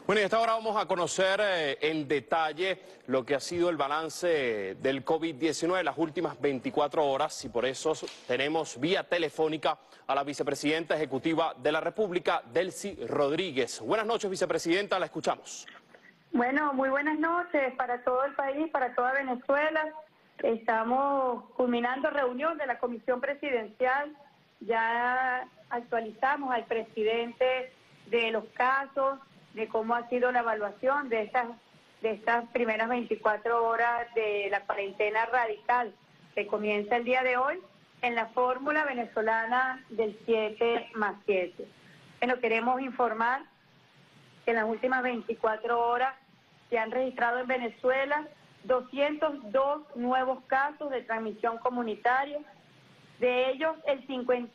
Bueno, y hasta ahora vamos a conocer en detalle lo que ha sido el balance del COVID-19 en las últimas 24 horas y por eso tenemos vía telefónica a la vicepresidenta ejecutiva de la República, Delcy Rodríguez. Buenas noches, vicepresidenta, la escuchamos. Bueno, muy buenas noches para todo el país, para toda Venezuela. Estamos culminando reunión de la Comisión Presidencial. Ya actualizamos al presidente de los casos, de cómo ha sido la evaluación de estas primeras 24 horas de la cuarentena radical que comienza el día de hoy en la fórmula venezolana del 7+7. Bueno, queremos informar que en las últimas 24 horas se han registrado en Venezuela 202 nuevos casos de transmisión comunitaria, de ellos el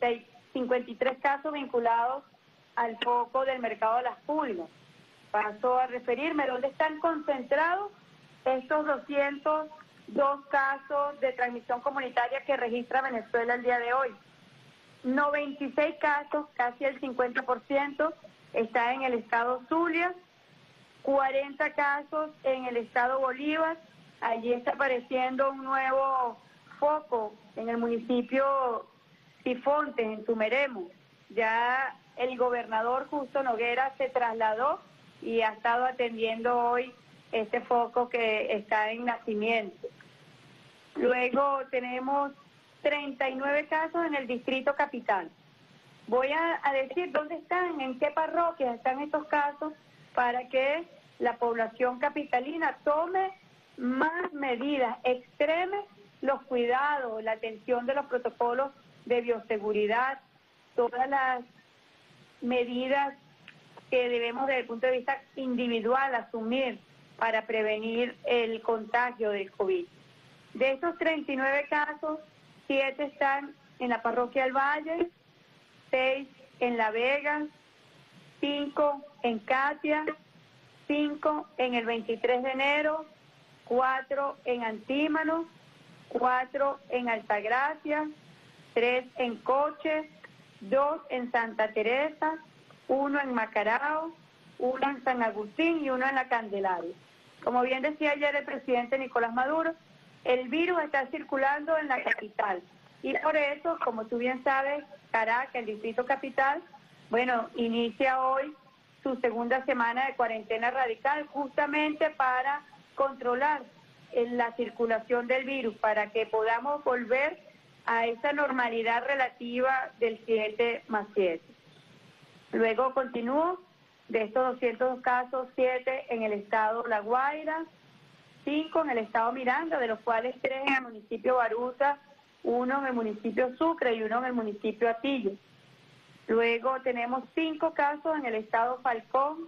53 casos vinculados al foco del mercado de las pulgas. Paso a referirme dónde están concentrados estos 202 casos de transmisión comunitaria que registra Venezuela el día de hoy. 96 casos, casi el 50%, está en el estado Zulia, 40 casos en el estado Bolívar. Allí está apareciendo un nuevo foco en el municipio Sifontes, en Tumeremo. Ya el gobernador Justo Noguera se trasladó y ha estado atendiendo hoy este foco que está en nacimiento. Luego tenemos 39 casos en el distrito capital. Voy a decir dónde están, en qué parroquias están estos casos, para que la población capitalina tome más medidas, extreme los cuidados, la atención de los protocolos de bioseguridad, todas las medidas que debemos desde el punto de vista individual asumir para prevenir el contagio del COVID. De esos 39 casos, 7 están en la parroquia del Valle, 6 en La Vega, 5 en Catia, 5 en el 23 de enero, 4 en Antímano, 4 en Altagracia, 3 en Coches, 2 en Santa Teresa, 1 en Macarao, 1 en San Agustín y 1 en La Candelaria. Como bien decía ayer el presidente Nicolás Maduro, el virus está circulando en la capital y por eso, como tú bien sabes, Caracas, el distrito capital, bueno, inicia hoy su segunda semana de cuarentena radical justamente para controlar la circulación del virus, para que podamos volver a esa normalidad relativa del 7+7. Luego continúo, de estos 202 casos, 7 en el estado La Guaira, 5 en el estado Miranda, de los cuales 3 en el municipio Baruta, 1 en el municipio Sucre y 1 en el municipio Atillo. Luego tenemos 5 casos en el estado Falcón,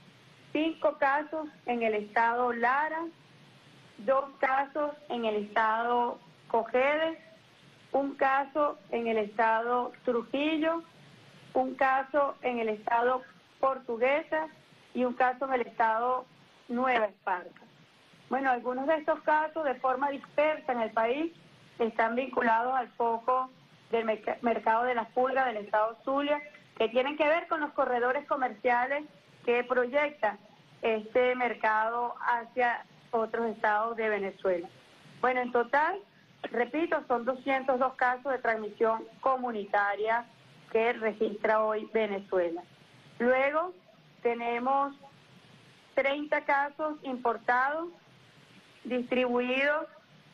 5 casos en el estado Lara, 2 casos en el estado Cojedes, 1 caso en el estado Trujillo, 1 caso en el estado Portuguesa y 1 caso en el estado Nueva Esparta. Bueno, algunos de estos casos de forma dispersa en el país están vinculados al foco del mercado de las pulgas del estado Zulia, que tienen que ver con los corredores comerciales que proyectan este mercado hacia otros estados de Venezuela. Bueno, en total, repito, son 202 casos de transmisión comunitaria que registra hoy Venezuela. Luego tenemos 30 casos importados, distribuidos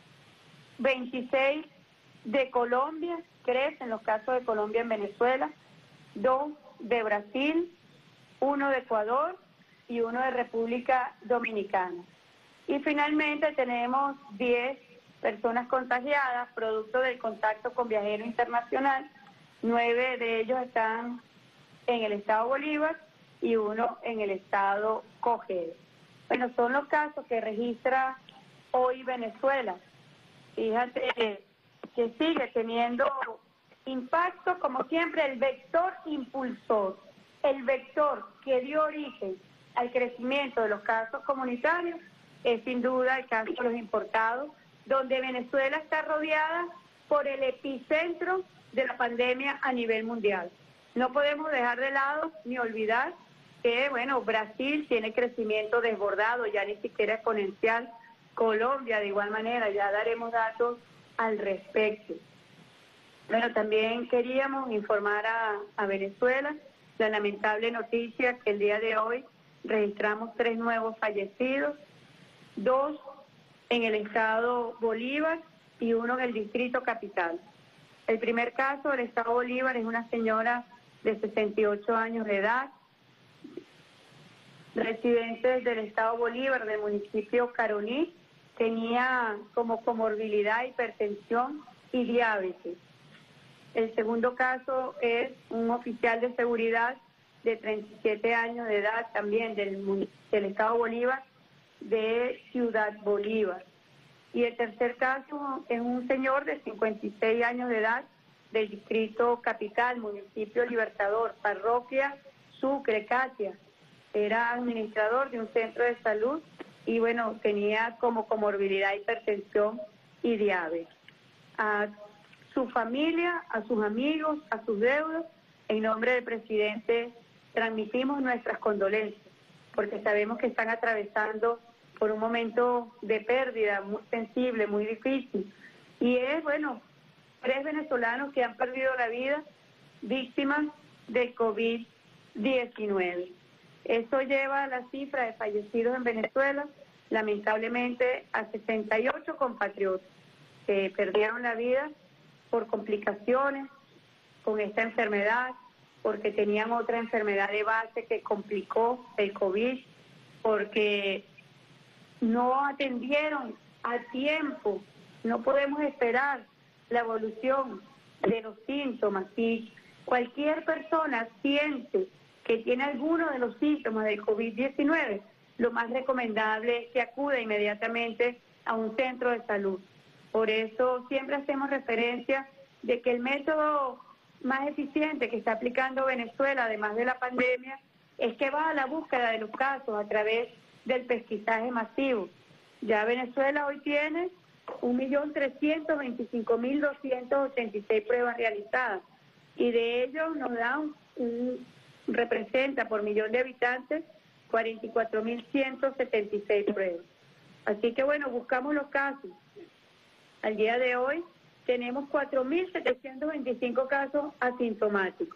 26 de Colombia, crecen los casos de Colombia en Venezuela, 2 de Brasil, 1 de Ecuador y 1 de República Dominicana. Y finalmente tenemos 10 personas contagiadas, producto del contacto con viajero internacional. 9 de ellos están en el estado Bolívar y 1 en el estado Cojedes. Bueno, son los casos que registra hoy Venezuela. Fíjate que sigue teniendo impacto, como siempre, el vector impulsor, el vector que dio origen al crecimiento de los casos comunitarios es sin duda el caso de los importados, donde Venezuela está rodeada por el epicentro de la pandemia a nivel mundial. No podemos dejar de lado ni olvidar que, bueno, Brasil tiene crecimiento desbordado, ya ni siquiera exponencial. Colombia, de igual manera, ya daremos datos al respecto. Bueno, también queríamos informar a Venezuela la lamentable noticia que el día de hoy registramos 3 nuevos fallecidos, 2 en el estado Bolívar y 1 en el distrito capital. El primer caso del estado Bolívar es una señora de 68 años de edad, residente del estado Bolívar, del municipio Caroní, tenía como comorbilidad hipertensión y diabetes. El segundo caso es un oficial de seguridad de 37 años de edad, también del estado Bolívar, de Ciudad Bolívar. Y el tercer caso es un señor de 56 años de edad del distrito capital, municipio Libertador, parroquia Sucre, Catia. Era administrador de un centro de salud y, bueno, tenía como comorbilidad hipertensión y diabetes. A su familia, a sus amigos, a sus deudos, en nombre del presidente transmitimos nuestras condolencias, porque sabemos que están atravesando por un momento de pérdida muy sensible, muy difícil. Y es, bueno, 3 venezolanos que han perdido la vida víctimas de COVID-19. Eso lleva a la cifra de fallecidos en Venezuela, lamentablemente, a 68 compatriotas que perdieron la vida por complicaciones con esta enfermedad, porque tenían otra enfermedad de base que complicó el COVID, porque no atendieron a tiempo. No podemos esperar la evolución de los síntomas. Si cualquier persona siente que tiene alguno de los síntomas del COVID-19, lo más recomendable es que acuda inmediatamente a un centro de salud. Por eso siempre hacemos referencia de que el método más eficiente que está aplicando Venezuela, además de la pandemia, es que va a la búsqueda de los casos a través del pesquisaje masivo. Ya Venezuela hoy tiene 1.325.286 pruebas realizadas y de ellos nos dan representa por millón de habitantes 44.176 pruebas. Así que bueno, buscamos los casos. Al día de hoy tenemos 4.725 casos asintomáticos.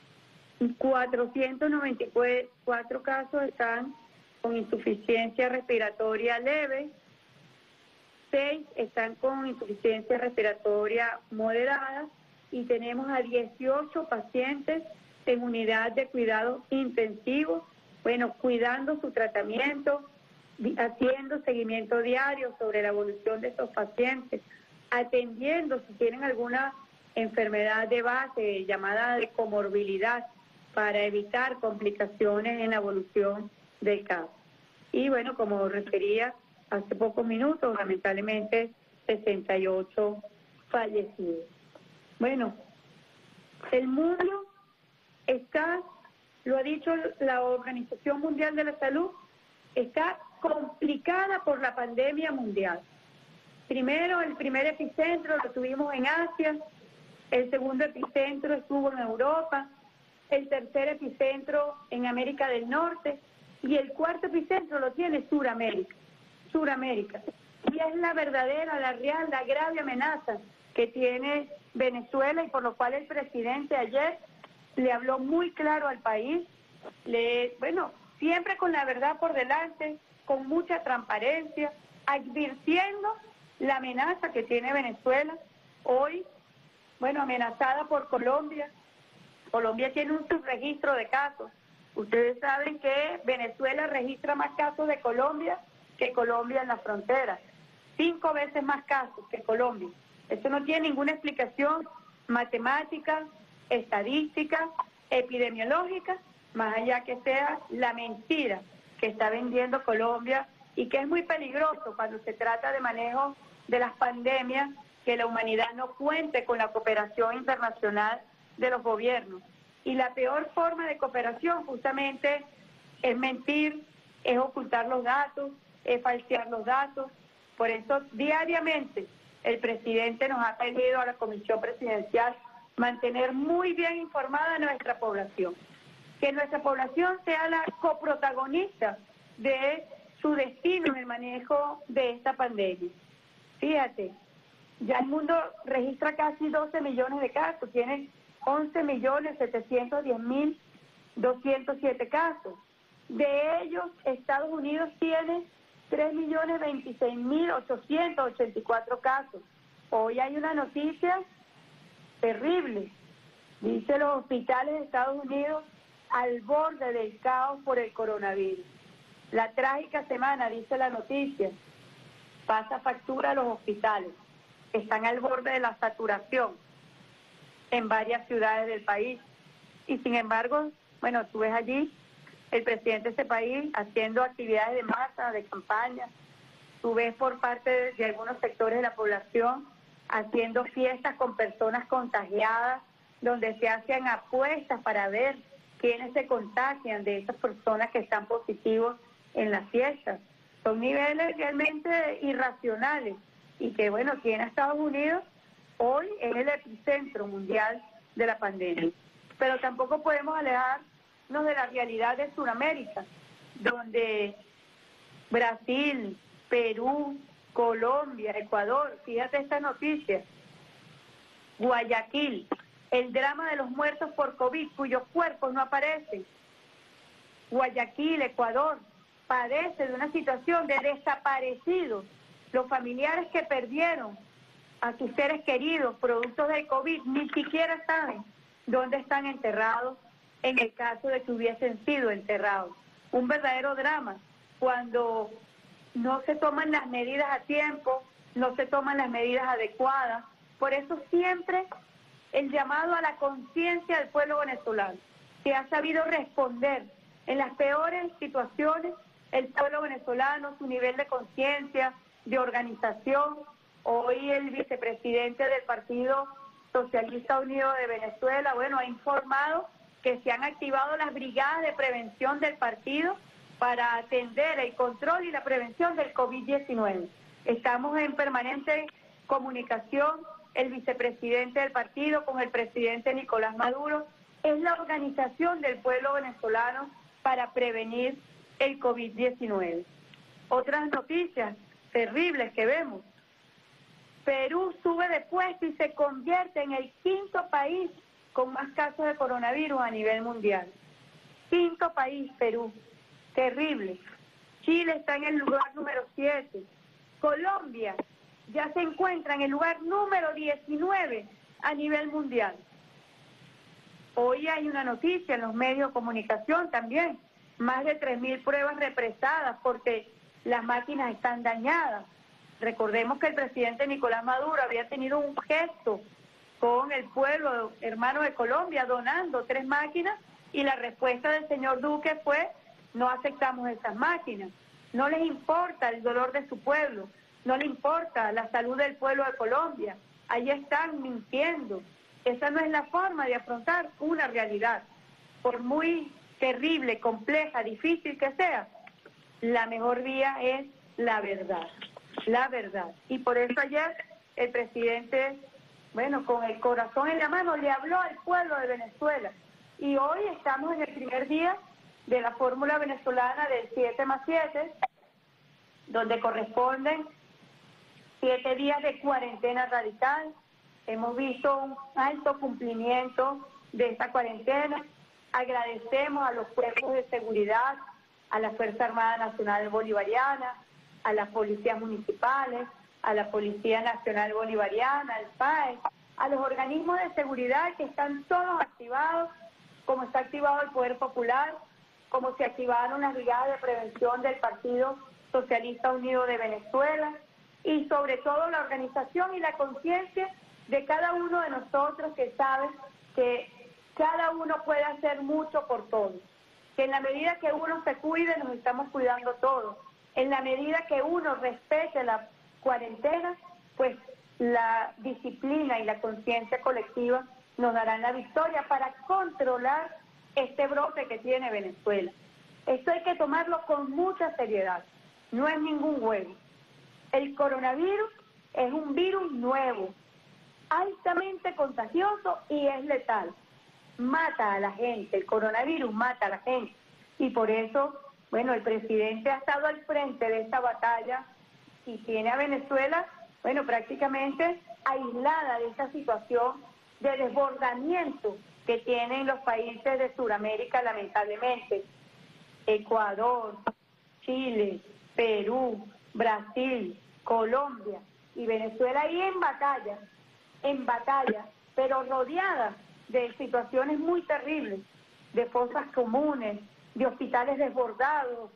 494 casos están con insuficiencia respiratoria leve, 6 están con insuficiencia respiratoria moderada y tenemos a 18 pacientes en unidad de cuidado intensivo, bueno, cuidando su tratamiento, haciendo seguimiento diario sobre la evolución de estos pacientes, atendiendo si tienen alguna enfermedad de base llamada de comorbilidad para evitar complicaciones en la evolución del caso. Y bueno, como refería hace pocos minutos, lamentablemente 68 fallecidos. Bueno, el mundo está, lo ha dicho la Organización Mundial de la Salud, está complicada por la pandemia mundial. Primero, el primer epicentro lo tuvimos en Asia, el segundo epicentro estuvo en Europa, el tercer epicentro en América del Norte y el cuarto epicentro lo tiene Suramérica. Y es la verdadera, la real, la grave amenaza que tiene Venezuela y por lo cual el presidente ayer le habló muy claro al país, siempre con la verdad por delante, con mucha transparencia, advirtiendo la amenaza que tiene Venezuela hoy, amenazada por Colombia. Colombia tiene un subregistro de casos. Ustedes saben que Venezuela registra más casos de Colombia que Colombia en la frontera. 5 veces más casos que Colombia. Eso no tiene ninguna explicación matemática, estadística, epidemiológica, más allá que sea la mentira que está vendiendo Colombia y que es muy peligroso cuando se trata de manejo de las pandemias, que la humanidad no cuente con la cooperación internacional de los gobiernos. Y la peor forma de cooperación justamente es mentir, es ocultar los datos, es falsear los datos. Por eso diariamente el presidente nos ha pedido a la Comisión Presidencial mantener muy bien informada a nuestra población. que nuestra población sea la coprotagonista de su destino en el manejo de esta pandemia. Fíjate, ya el mundo registra casi 12 millones de casos, tiene 11.710.207 casos. De ellos, Estados Unidos tiene 3.026.884 casos. Hoy hay una noticia terrible. Dice los hospitales de Estados Unidos al borde del caos por el coronavirus. La trágica semana, dice la noticia, pasa factura a los hospitales. Están al borde de la saturación en varias ciudades del país. Y sin embargo, bueno, tú ves allí el presidente de ese país haciendo actividades de masa, de campaña. Tú ves por parte de algunos sectores de la población haciendo fiestas con personas contagiadas, donde se hacen apuestas para ver quiénes se contagian de esas personas que están positivos en las fiestas. Son niveles realmente irracionales y que, bueno, aquí en Estados Unidos hoy es el epicentro mundial de la pandemia. Pero tampoco podemos alejarnos de la realidad de Sudamérica, donde Brasil, Perú, Colombia, Ecuador, fíjate esta noticia, Guayaquil, el drama de los muertos por COVID cuyos cuerpos no aparecen. Guayaquil, Ecuador, padece de una situación de desaparecidos. Los familiares que perdieron a sus seres queridos productos del COVID ni siquiera saben dónde están enterrados en el caso de que hubiesen sido enterrados. Un verdadero drama cuando no se toman las medidas a tiempo, no se toman las medidas adecuadas. Por eso siempre el llamado a la conciencia del pueblo venezolano, que ha sabido responder en las peores situaciones, el pueblo venezolano, su nivel de conciencia, de organización. Hoy el vicepresidente del Partido Socialista Unido de Venezuela, bueno, ha informado que se han activado las brigadas de prevención del partido para atender el control y la prevención del COVID-19. Estamos en permanente comunicación, el vicepresidente del partido con el presidente Nicolás Maduro. Es la organización del pueblo venezolano para prevenir el COVID-19. Otras noticias terribles que vemos. Perú sube de puesto y se convierte en el 5º país con más casos de coronavirus a nivel mundial. 5º país, Perú. Terrible. Chile está en el lugar número 7. Colombia ya se encuentra en el lugar número 19 a nivel mundial. Hoy hay una noticia en los medios de comunicación también. Más de 3.000 pruebas represadas porque las máquinas están dañadas. Recordemos que el presidente Nicolás Maduro había tenido un gesto con el pueblo hermano de Colombia donando 3 máquinas y la respuesta del señor Duque fue: no aceptamos esas máquinas. No les importa el dolor de su pueblo, no les importa la salud del pueblo de Colombia. Ahí están mintiendo. Esa no es la forma de afrontar una realidad. Por muy terrible, compleja, difícil que sea, la mejor vía es la verdad. La verdad. Y por eso ayer el presidente, bueno, con el corazón en la mano, le habló al pueblo de Venezuela. Y hoy estamos en el primer día de la fórmula venezolana del 7+7, donde corresponden 7 días de cuarentena radical. Hemos visto un alto cumplimiento de esta cuarentena. Agradecemos a los cuerpos de seguridad, a la Fuerza Armada Nacional Bolivariana, a las policías municipales, a la Policía Nacional Bolivariana, al PAE, a los organismos de seguridad que están todos activados, como está activado el Poder Popular, como se activaron las brigadas de prevención del Partido Socialista Unido de Venezuela, y sobre todo la organización y la conciencia de cada uno de nosotros que sabe que cada uno puede hacer mucho por todos, que en la medida que uno se cuide nos estamos cuidando todos, en la medida que uno respete la cuarentena, pues la disciplina y la conciencia colectiva nos darán la victoria para controlar este brote que tiene Venezuela. Esto hay que tomarlo con mucha seriedad, no es ningún juego. El coronavirus es un virus nuevo, altamente contagioso y es letal. mata a la gente, el coronavirus mata a la gente. Y por eso, bueno, el presidente ha estado al frente de esta batalla y tiene a Venezuela, bueno, prácticamente aislada de esta situación de desbordamiento que tienen los países de Sudamérica, lamentablemente. Ecuador, Chile, Perú, Brasil, Colombia y Venezuela ahí en batalla, pero rodeada de situaciones muy terribles, de fosas comunes, de hospitales desbordados,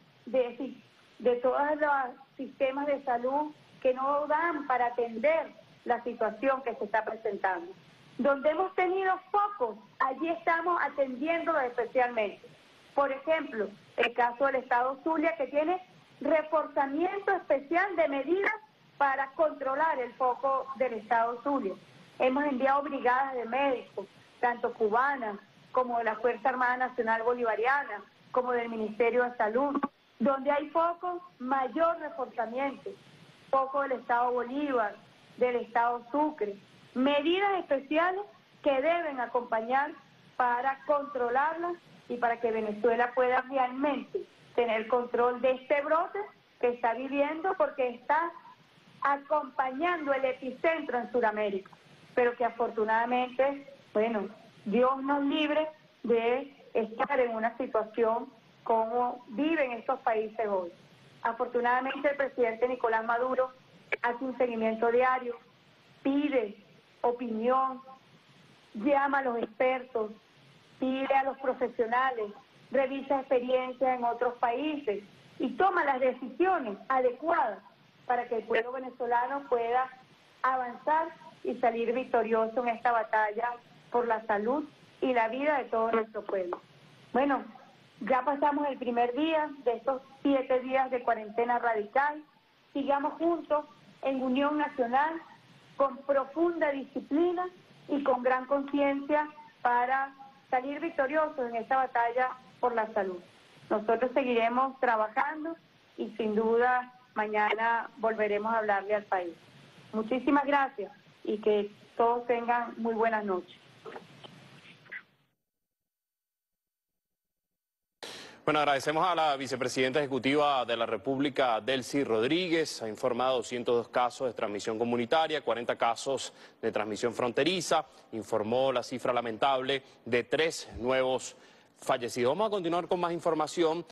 de todos los sistemas de salud que no dan para atender la situación que se está presentando. Donde hemos tenido focos, allí estamos atendiéndolos especialmente. Por ejemplo, el caso del Estado Zulia, que tiene reforzamiento especial de medidas para controlar el foco del Estado Zulia. Hemos enviado brigadas de médicos, tanto cubanas como de la Fuerza Armada Nacional Bolivariana, como del Ministerio de Salud. Donde hay foco, mayor reforzamiento. Foco del Estado Bolívar, del Estado Sucre. Medidas especiales que deben acompañar para controlarlas y para que Venezuela pueda realmente tener control de este brote que está viviendo, porque está acompañando el epicentro en Sudamérica, pero que afortunadamente, bueno, Dios nos libre de estar en una situación como viven estos países hoy. Afortunadamente el presidente Nicolás Maduro hace un seguimiento diario, pide opinión, llama a los expertos, pide a los profesionales, revisa experiencias en otros países y toma las decisiones adecuadas para que el pueblo venezolano pueda avanzar y salir victorioso en esta batalla por la salud y la vida de todo nuestro pueblo. Bueno, ya pasamos el primer día de estos 7 días de cuarentena radical. Sigamos juntos en unión nacional, con profunda disciplina y con gran conciencia para salir victoriosos en esta batalla por la salud. Nosotros seguiremos trabajando y sin duda mañana volveremos a hablarle al país. Muchísimas gracias y que todos tengan muy buenas noches. Bueno, agradecemos a la vicepresidenta ejecutiva de la República, Delcy Rodríguez. Ha informado 102 casos de transmisión comunitaria, 40 casos de transmisión fronteriza. Informó la cifra lamentable de 3 nuevos fallecidos. Vamos a continuar con más información.